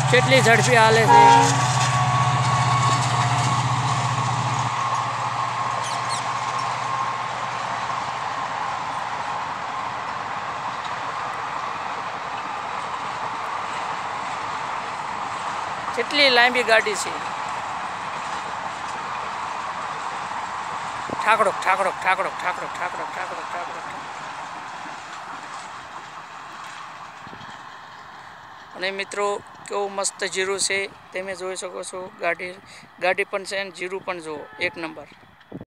કેટલી ઝડપી હાલે છે। કેટલી લાંબી ગાડી છે। ઠાકડો ઠાકડો ઠાકડો ઠાકડો ઠાકડો ઠાકડો ઠાકડો। અને મિત્રો કેવું મસ્ત જીરું છે તમે જોઈ શકો છો। ગાડી પણ છે અને જીરું પણ જુઓ એક નંબર।